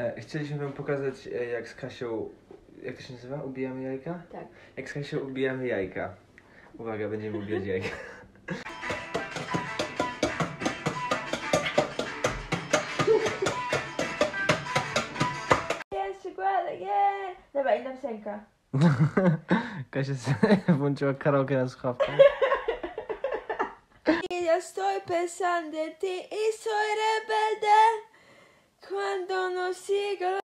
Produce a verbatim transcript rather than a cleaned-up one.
E, chcieliśmy wam pokazać, e, jak z Kasią, jak to się nazywa? Ubijamy jajka? Tak. Jak z Kasią ubijamy jajka. Uwaga, będziemy ubijać jajka. Jest czekolada, yeah! Dobra, inna piosenka. Kasia sobie włączyła karaoke na słuchawkę. Yo estoy pensando en ti y soy rebelde cuando no sigo